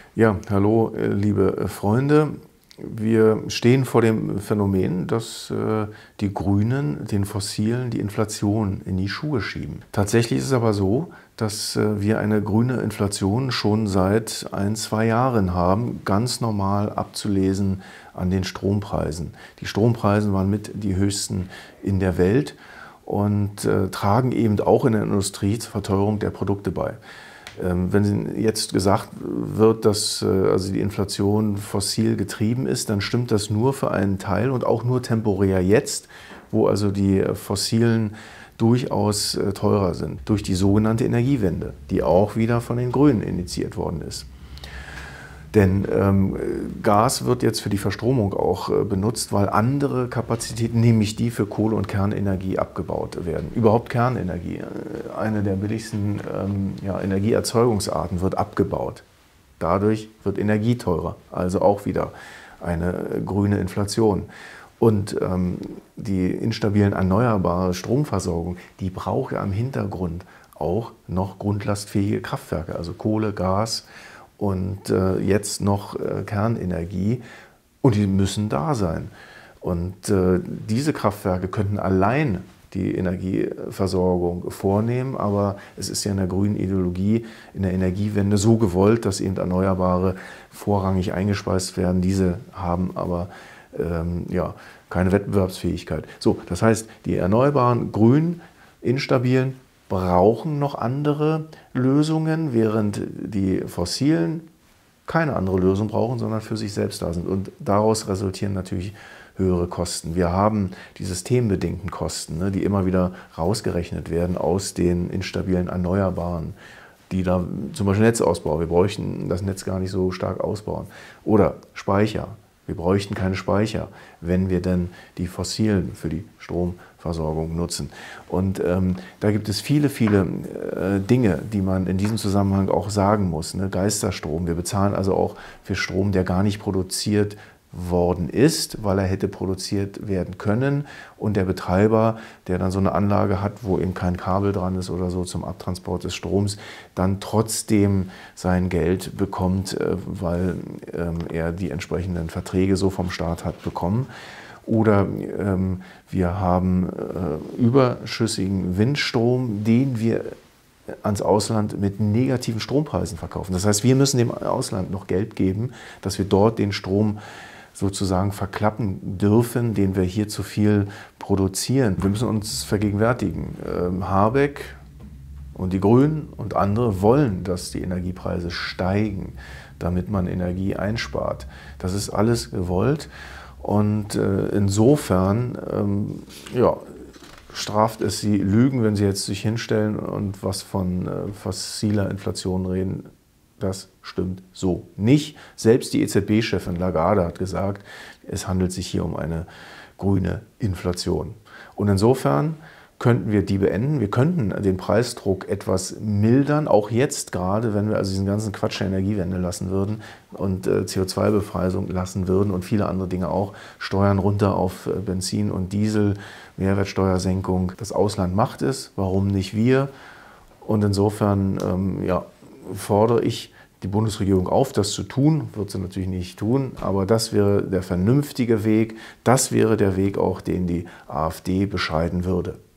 Ja, hallo, liebe Freunde. Wir stehen vor dem Phänomen, dass die Grünen den Fossilen die Inflation in die Schuhe schieben. Tatsächlich ist es aber so, dass wir eine grüne Inflation schon seit 1, 2 Jahren haben, ganz normal abzulesen an den Strompreisen. Die Strompreise waren mit die höchsten in der Welt und tragen eben auch in der Industrie zur Verteuerung der Produkte bei. Wenn jetzt gesagt wird, dass also die Inflation fossil getrieben ist, dann stimmt das nur für einen Teil und auch nur temporär jetzt, wo also die fossilen durchaus teurer sind, durch die sogenannte Energiewende, die auch wieder von den Grünen initiiert worden ist. Denn Gas wird jetzt für die Verstromung auch benutzt, weil andere Kapazitäten, nämlich die für Kohle- und Kernenergie, abgebaut werden. Überhaupt Kernenergie, eine der billigsten Energieerzeugungsarten, wird abgebaut. Dadurch wird Energie teurer, also auch wieder eine grüne Inflation. Und die instabilen erneuerbare Stromversorgung, die braucht ja im Hintergrund auch noch grundlastfähige Kraftwerke, also Kohle, Gas und jetzt noch Kernenergie, und die müssen da sein. Und diese Kraftwerke könnten allein die Energieversorgung vornehmen, aber es ist ja in der grünen Ideologie, in der Energiewende so gewollt, dass eben Erneuerbare vorrangig eingespeist werden. Diese haben aber keine Wettbewerbsfähigkeit. So, das heißt, die erneuerbaren, grünen, instabilen brauchen noch andere Lösungen, während die fossilen keine andere Lösung brauchen, sondern für sich selbst da sind. Und daraus resultieren natürlich höhere Kosten. Wir haben die systembedingten Kosten, die immer wieder rausgerechnet werden aus den instabilen Erneuerbaren, die da zum Beispiel Netzausbau, wir bräuchten das Netz gar nicht so stark ausbauen. Oder Speicher. Wir bräuchten keine Speicher, wenn wir denn die fossilen für die Stromversorgung nutzen. Und da gibt es viele Dinge, die man in diesem Zusammenhang auch sagen muss. Geisterstrom, wir bezahlen also auch für Strom, der gar nicht produziert worden ist, weil er hätte produziert werden können, und der Betreiber, der dann so eine Anlage hat, wo eben kein Kabel dran ist oder so zum Abtransport des Stroms, dann trotzdem sein Geld bekommt, weil er die entsprechenden Verträge so vom Staat hat bekommen. Oder wir haben überschüssigen Windstrom, den wir ans Ausland mit negativen Strompreisen verkaufen. Das heißt, wir müssen dem Ausland noch Geld geben, dass wir dort den Strom sozusagen verklappen dürfen, den wir hier zu viel produzieren. Wir müssen uns vergegenwärtigen, Habeck und die Grünen und andere wollen, dass die Energiepreise steigen, damit man Energie einspart. Das ist alles gewollt, und insofern straft es sie Lügen, wenn sie jetzt sich hinstellen und was von fossiler Inflation reden. Das stimmt so nicht. Selbst die EZB-Chefin Lagarde hat gesagt, es handelt sich hier um eine grüne Inflation. Und insofern könnten wir die beenden. Wir könnten den Preisdruck etwas mildern, auch jetzt gerade, wenn wir also diesen ganzen Quatsch der Energiewende lassen würden und CO2-Bepreisung lassen würden und viele andere Dinge auch, Steuern runter auf Benzin und Diesel, Mehrwertsteuersenkung. Das Ausland macht es, warum nicht wir? Und insofern fordere ich die Bundesregierung auf, das zu tun. Wird sie natürlich nicht tun, aber das wäre der vernünftige Weg. Das wäre der Weg auch, den die AfD beschreiten würde.